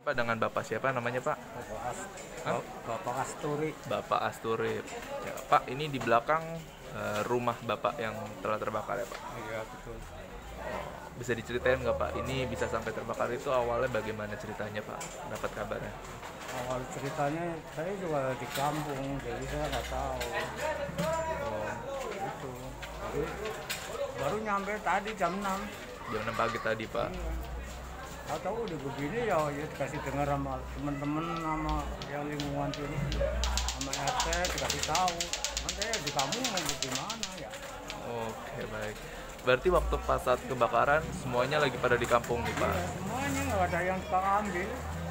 Pak dengan Bapak siapa namanya Pak? Bapak, Hah? Bapak Asturi. Bapak Asturip. Ya, Pak, ini di belakang rumah Bapak yang telah terbakar ya Pak? Iya betul. Bisa diceritain nggak Pak? Ini bisa sampai terbakar itu awalnya bagaimana ceritanya Pak? Dapat kabarnya? Awal ceritanya saya juga di kampung, jadi saya nggak tahu. Oh, Itu. Jadi baru nyampe tadi jam 6. jam 6 pagi tadi Pak. Iya. Tahu udah begini ya, ya dikasih dengar sama teman-teman sama yang lingkungan sini, sama RT dikasih tahu. Nanti di kampung mau gimana ya? Oke, baik. Berarti waktu pas saat kebakaran semuanya lagi pada di kampung nih Pak? Iya, semuanya nggak ada yang suka ambil.